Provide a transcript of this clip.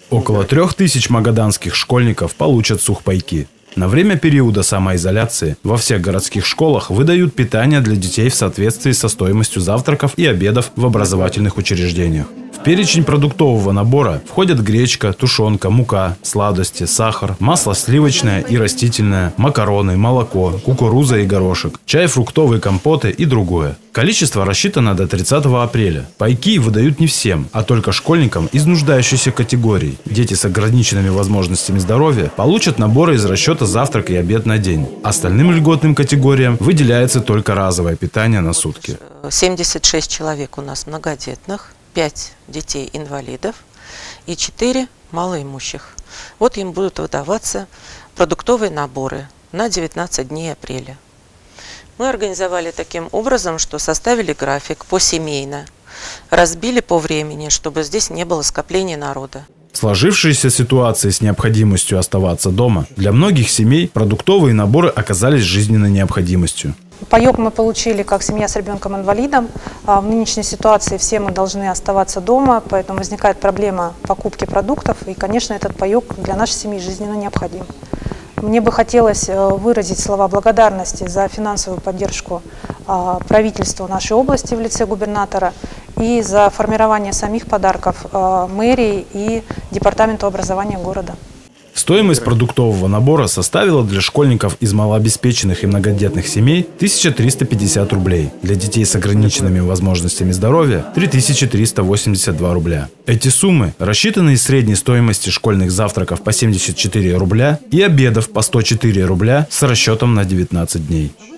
Около 3000 магаданских школьников получат сухпайки. На время периода самоизоляции во всех городских школах выдают питание для детей в соответствии со стоимостью завтраков и обедов в образовательных учреждениях. В перечень продуктового набора входят гречка, тушенка, мука, сладости, сахар, масло сливочное и растительное, макароны, молоко, кукуруза и горошек, чай, фруктовые компоты и другое. Количество рассчитано до 30 апреля. Пайки выдают не всем, а только школьникам из нуждающихся категорий. Дети с ограниченными возможностями здоровья получат наборы из расчета завтрак и обед на день. Остальным льготным категориям выделяется только разовое питание на сутки. 76 человек у нас многодетных, 5 детей-инвалидов и 4 малоимущих. Вот им будут выдаваться продуктовые наборы на 19 дней апреля. Мы организовали таким образом, что составили график посемейно, разбили по времени, чтобы здесь не было скопления народа. Сложившиеся ситуации с необходимостью оставаться дома для многих семей продуктовые наборы оказались жизненной необходимостью. Паёк мы получили как семья с ребенком-инвалидом. В нынешней ситуации все мы должны оставаться дома, поэтому возникает проблема покупки продуктов. И, конечно, этот паёк для нашей семьи жизненно необходим. Мне бы хотелось выразить слова благодарности за финансовую поддержку правительству нашей области в лице губернатора и за формирование самих подарков мэрии и департаменту образования города. Стоимость продуктового набора составила для школьников из малообеспеченных и многодетных семей 1350 рублей. Для детей с ограниченными возможностями здоровья – 3382 рубля. Эти суммы рассчитаны из средней стоимости школьных завтраков по 74 рубля и обедов по 104 рубля с расчетом на 19 дней.